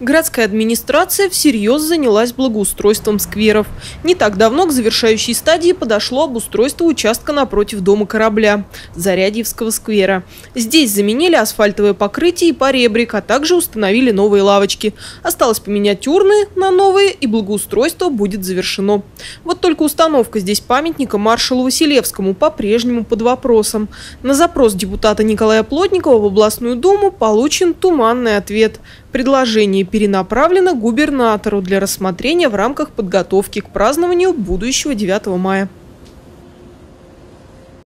Городская администрация всерьез занялась благоустройством скверов. Не так давно к завершающей стадии подошло обустройство участка напротив дома корабля – Зарядьевского сквера. Здесь заменили асфальтовое покрытие и поребрик, а также установили новые лавочки. Осталось поменять урны на новые, и благоустройство будет завершено. Вот только установка здесь памятника маршалу Василевскому по-прежнему под вопросом. На запрос депутата Николая Плотникова в областную думу получен туманный ответ. Предложение перенаправлено губернатору для рассмотрения в рамках подготовки к празднованию будущего 9 мая.